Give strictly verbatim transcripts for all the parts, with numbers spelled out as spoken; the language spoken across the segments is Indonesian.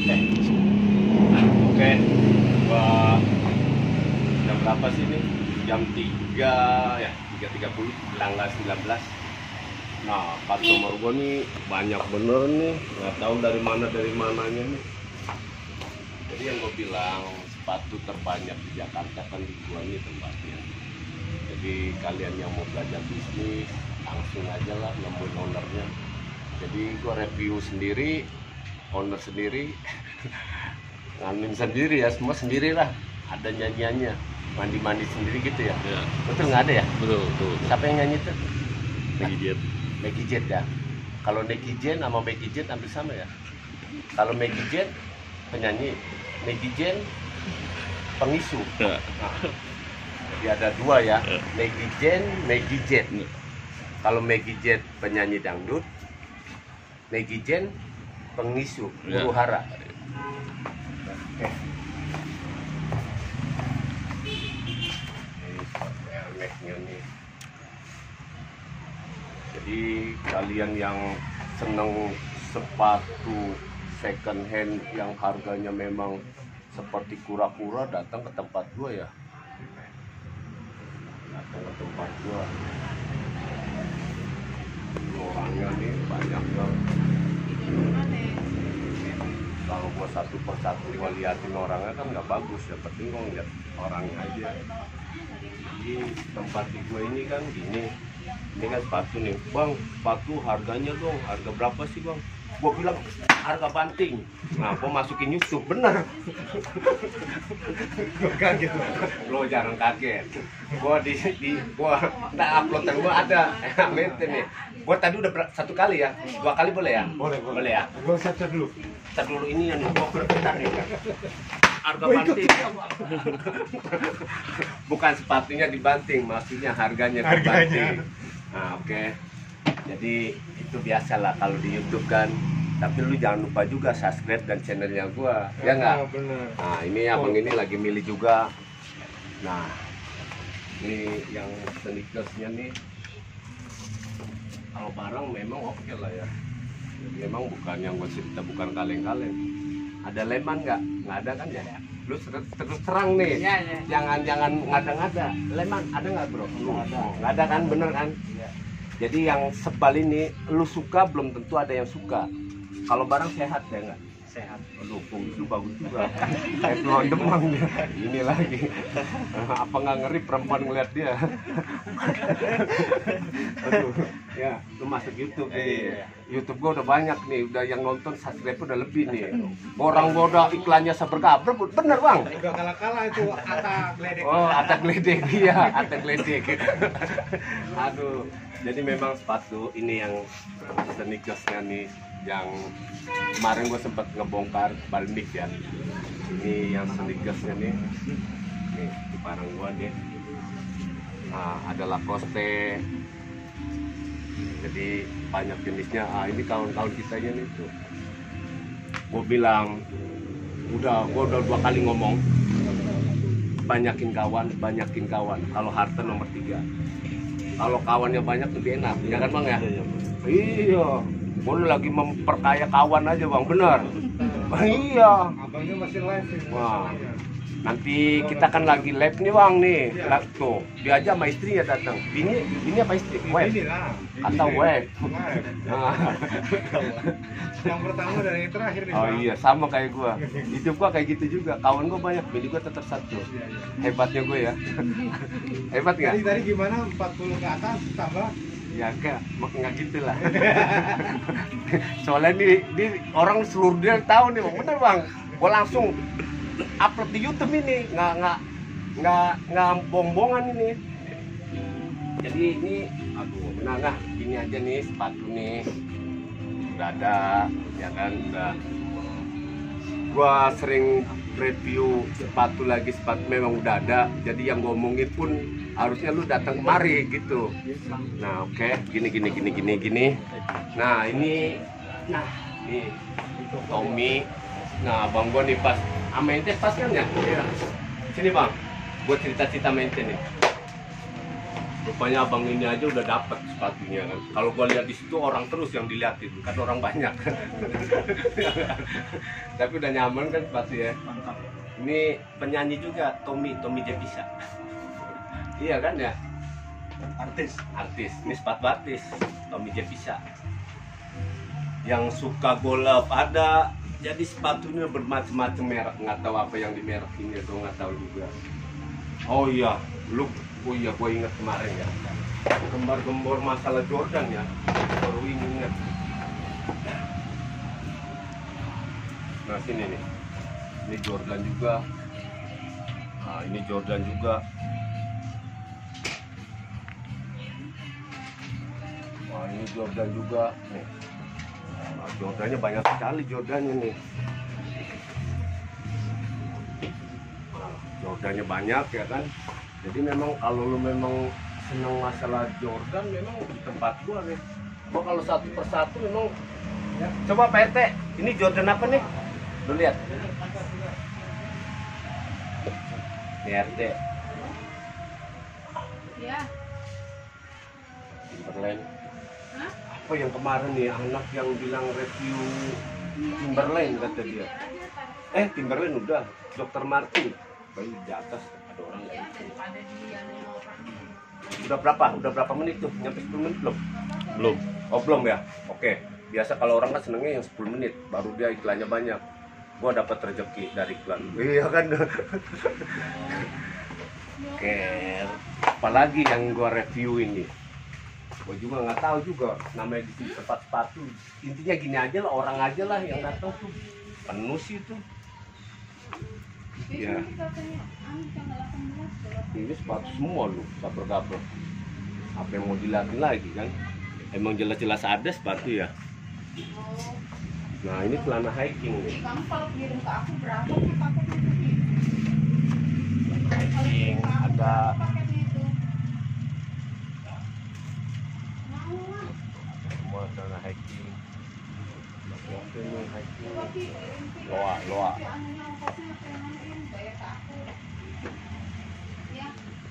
Oke, oke. Gua jam berapa sih ini? Jam tiga ya, tiga tiga puluh tanggal sembilan belas. Nah, customer gua nih banyak bener nih, nggak tahu dari mana dari mananya nih. Jadi yang gua bilang sepatu terbanyak di Jakarta kan di gua nih tempatnya. Jadi kalian yang mau belajar bisnis langsung aja lah nemuin ownernya. Jadi gua review sendiri, owner sendiri, nganin sendiri ya, semua sendiri lah. Ada nyanyiannya, mandi-mandi sendiri gitu ya. Ya. Betul nggak ada ya? Betul, betul. Siapa yang nyanyi tuh? Lagi jet. Maggie Jet ya. Kalau Maggie Jet sama Maggie Jet hampir sama ya. Kalau Maggie Jet penyanyi, Maggie Jet pengisu. Ya. Nah, jadi ada dua ya, Maggie Jet, Maggie Jet. Ya. Kalau Maggie Jet penyanyi dangdut, Maggie Jet pengisu, Ya. huru hara. Oke. Ini sepatu Air Max-nya nih. Jadi kalian yang seneng sepatu second hand yang harganya memang seperti kura-kura, datang ke tempat gua ya. Datang ke tempat gua. Orangnya nih banyak yang kalau gua satu persatu gua liatin orangnya kan nggak bagus ya, penting gua ngeliat orangnya aja. Jadi tempat di gua ini kan gini, ini kan sepatu nih, bang, sepatu harganya dong, harga berapa sih bang? Gua bilang harga banting. Nah, gua masukin YouTube, bener. Gua kaget, lo jangan kaget. Gua di, di gua nggak upload dan gua ada, mente nih. Gua tadi udah ber- satu kali ya, dua kali boleh ya? Boleh, boleh. Boleh ya? Gue capture dulu. Ntar dulu ini yang gua berputar nih. Harga banting. Bukan sepatunya dibanting, maksudnya harganya Harganya. dibanting. Nah, oke. Jadi itu biasa lah kalau di YouTube kan. Tapi lu jangan lupa juga subscribe dan channelnya gua, ya nggak? Ah, bener. Nah, ini abang ini lagi milih juga. Nah, ini yang sneakersnya nih. Kalau barang memang oke lah ya. Memang bukan yang gua cerita, bukan kaleng-kaleng. Ada leman nggak? Nggak ada kan ya? Lu terus, terus terang nih. Iya, iya. Jangan jangan ngada-ngada. Leman ada nggak bro? Nggak ada. Nggak ada kan, bener kan? Iya. Jadi yang sebal ini, lu suka belum tentu ada yang suka. Kalau barang sehat ya nggak? Sehat. Aduh, fungsi lu bagus juga. Kayak tulang demam dia. Ini lagi. Apa nggak ngeri perempuan ngeliat dia? Aduh, ya, lu masuk YouTube ini. Iya. YouTube gua udah banyak nih, udah yang nonton subscribe udah lebih nih. Orang bodoh iklannya sebergaber, bener bang. Udah kalah-kalah itu kata geledek. Oh, ada geledek dia, ada geledek. Aduh, jadi memang sepatu ini yang sneakersnya nih, yang kemarin gue sempat ngebongkar balik ya. Ini yang sneakersnya nih, nih di barang gue nih. Nah, ada Lacoste. Jadi banyak jenisnya. Ah, ini kawan-kawan kitanya nih tuh. Gue bilang, udah, gue udah dua kali ngomong. Banyakin kawan, banyakin kawan. Kalau harta nomor tiga. Kalau kawannya banyak lebih enak, ya kan bang ya? Iya. Gue lagi memperkaya kawan aja bang, bener. Iya. Abangnya masih live nih. Wah. Nanti kita kan lagi live nih bang nih. Lah, tuh, dia aja sama istrinya datang. Bini, bini apa istri? Weh. Ini lah. Atau weh. Live. Nah. Yang pertama dan yang terakhir nih. Oh Bang. iya, sama kayak gua. Hidup gua kayak gitu juga. Kawan gua banyak, bini gua tetap satu. Hebatnya gue ya. Hebat nggak? Tadi tadi gimana empat puluh ke atas tambah Ya enggak, nggak gitu lah. Soalnya nih, nih orang seluruh dunia tahu nih bang, bener bang. Gua langsung upload di YouTube ini, nggak nggak nggak nggak bohong-bohongan ini. Jadi ini, aduh, nah nah, gini aja nih sepatu nih, udah ada, ya kan, udah. Gua sering review sepatu lagi, sepatu memang udah ada. Jadi yang ngomongin pun harusnya lu datang kemari gitu. Nah oke, okay. gini gini gini gini gini. Nah ini, nah ini Tommy. Nah bang gua nih pas, sama ente pas kan ya? Iya. Sini bang, gua cerita-cerita sama ente nih. Rupanya abang ini aja udah dapat sepatunya kan. Kalau gua lihat di situ orang terus yang diliatin, kan orang banyak. Tapi udah nyaman kan sepatu ya. Mantap. Ini penyanyi juga, Tommy, Tommy Jepisa. Iya kan ya? Artis. Artis, ini sepatu artis, Tommy Jepisa. Yang suka golf ada, jadi sepatunya bermacam-macam merek, nggak tahu apa yang di merek ini, atau nggak tahu juga. Oh iya, lu, oh iya, gue ingat kemarin ya, gembar-gembor masalah Jordan ya, baru ini ingat. Nah sini nih, ini Jordan juga, nah ini Jordan juga. Wah ini Jordan juga nih. Nah, Jordannya banyak sekali Jordannya nih. Nah, Jordannya banyak ya kan. Jadi memang kalau lu memang senang masalah Jordan memang di tempat gua nih. Gua kalau satu persatu memang ya. Coba Pak R T, ini Jordan apa nih? Lu lihat. Nih R T. Ya. Timberland. Hah? Apa yang kemarin nih anak yang bilang review Timberland kata dia. Eh Timberland udah, Dokter Martin. Baru di atas ada orang Ya, lagi. daripada dia nih orang. Udah berapa? Udah berapa menit tuh? Nyampe sepuluh menit belum? Belum. Oh belum ya? Oke. Biasa kalau orang kan senengnya yang sepuluh menit, baru dia iklannya banyak. Gua dapat rezeki dari iklan. Iya kan? Oke. Apalagi yang gua review ini? Gue juga nggak tahu juga namanya di sini tempat sepatu. Intinya gini aja lah, orang aja lah yang datang tuh penuh sih itu. Ya. Ini sepatu semua lu, kabar-kabar. Apa yang mau dilakukan lagi kan? Emang jelas-jelas ada sepatu ya. Nah ini celana hiking nih. Kamu kalau kirim ke aku berapa sih paketnya itu? Hiking ada. Paketnya itu. Mau lah. Semua celana hiking. Oke nih hiking. Coba kirim. Loa, loa. Si anunya ongkosnya kirim bayar ke aku. Ya.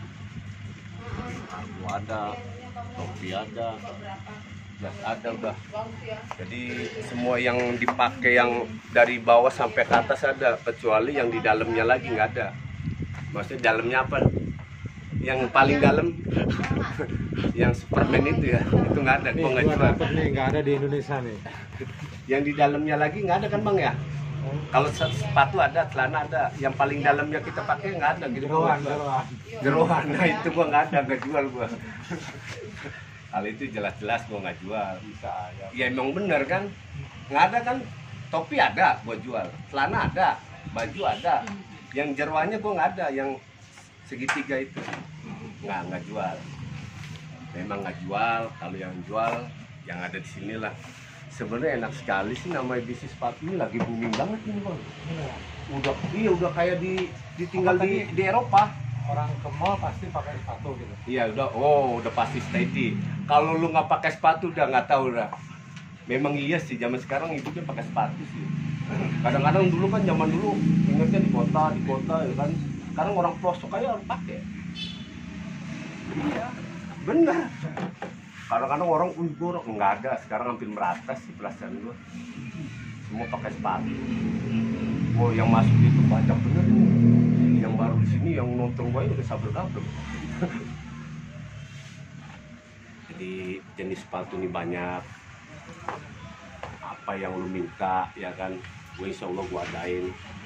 Aku ada, topi ada, jas ada udah. Bagus ya. Jadi semua yang dipakai yang dari bawah sampai ke atas ada, kecuali yang di dalamnya lagi nggak ada. Maksudnya dalamnya apa? Yang paling dalam, yang Superman itu ya, itu nggak ada. Nih, Gua nggak gua jual. dapet nih, nggak ada di Indonesia nih. Yang di dalamnya lagi nggak ada kan bang ya? Kalau se- sepatu ada, celana ada. Yang paling dalamnya kita pakai nggak ada gitu. Jeroan, Gua- jeroan. Jeroan, nah itu gua nggak ada, nggak jual gua. Hal itu jelas-jelas gua nggak jual. Bisa ya. Ya emang bener kan, nggak ada kan, topi ada gua jual, celana ada, baju ada, yang jeroannya gua nggak ada, yang segitiga itu nggak nggak jual, memang nggak jual. Kalau yang jual yang ada di sini lah. Sebenarnya enak sekali sih namanya bisnis sepatu ini, lagi booming banget ini bang. Udah iya udah kayak di ditinggal di di Eropa. Orang ke mall pasti pakai sepatu gitu. Iya udah, oh udah pasti steady. Kalau lu nggak pakai sepatu udah nggak tahu udah. Memang iya sih zaman sekarang hidupnya pakai sepatu sih. Kadang-kadang dulu kan zaman dulu ingatnya di kota di kota ya kan. Sekarang orang pelosok aja harus pakai. Iya, benar. Kadang-kadang orang wih gua nggak ada. Sekarang hampir merata sih perasaan gua. Semua pakai sepatu. Oh yang masuk itu banyak bener nih. Yang baru di sini yang nonton gue udah sabar-sabar. Jadi jenis sepatu ini banyak. Apa yang lu minta ya kan, gue insya Allah gue adain.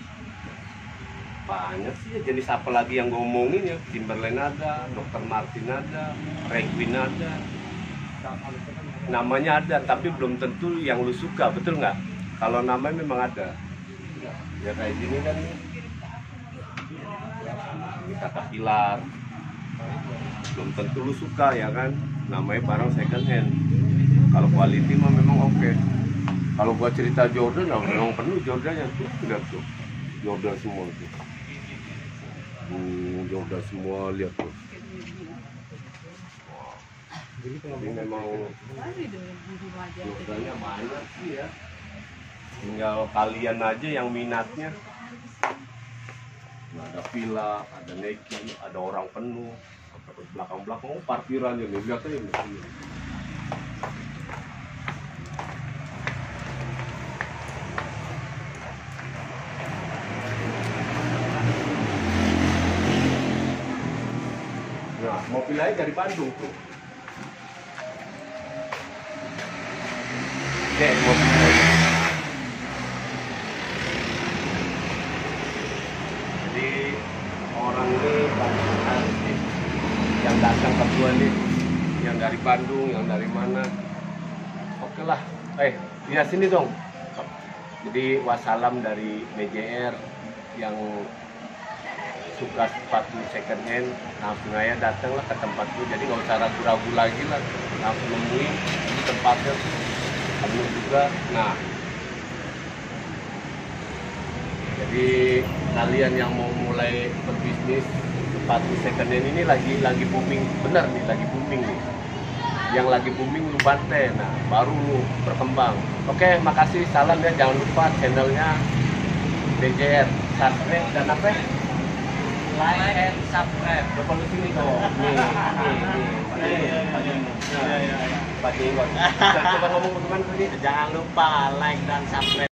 Banyak sih ya, jenis apa lagi yang gue omongin ya. Timberland ada, Dokter Martin ada, Penguin ada. Namanya ada tapi belum tentu yang lu suka, betul nggak? Kalau namanya memang ada. Ya kayak gini kan. Ini kata pilar, belum tentu lu suka ya kan, namanya barang second hand. Kalau quality mah memang oke. Okay. Kalau gua cerita Jordan, ya memang penuh Jordannya tuh, lihat tuh, Jordan semua tuh, hmm, Jordan semua lihat tuh. Jadi memang Jordannya banyak sih ya. Tinggal kalian aja yang minatnya. Ada Fila, ada Nike, ada orang penuh. Terus belakang-belakang, oh parkirannya nih, lihat aja nih. Nah, mobil lain dari Bandung tuh. Oke, mobil lain. Jadi orang ini banyak nih yang datang ke gua nih, yang dari Bandung, yang dari mana. Oke lah, eh, ya sini dong. Jadi wassalam dari B J R yang suka sepatu second hand, langsung aja datanglah ke tempatku, jadi nggak usah ragu-ragu lagi lah, langsung nemuin di tempatnya penuh juga. Nah, jadi kalian yang mau mulai berbisnis sepatu second hand ini lagi lagi booming, bener nih, lagi booming nih. Yang lagi booming lu bantai, nah baru lu berkembang. Oke, makasih, salam ya, jangan lupa channelnya B J R, subscribe dan apa ya? Like and subscribe. Coba lu sini dong. Nih, nih, nih. Pak Jenggot. Coba ngomong teman-teman ini. Jangan lupa like dan subscribe.